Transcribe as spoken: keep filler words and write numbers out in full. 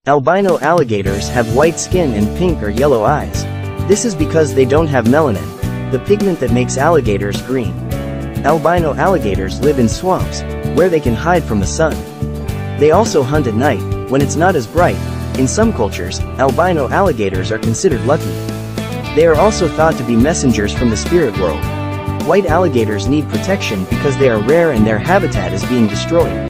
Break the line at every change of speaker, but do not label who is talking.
Albino alligators have white skin and pink or yellow eyes. This is because they don't have melanin, the pigment that makes alligators green. Albino alligators live in swamps, where they can hide from the sun. They also hunt at night, when it's not as bright. In some cultures, albino alligators are considered lucky. They are also thought to be messengers from the spirit world. White alligators need protection because they are rare and their habitat is being destroyed.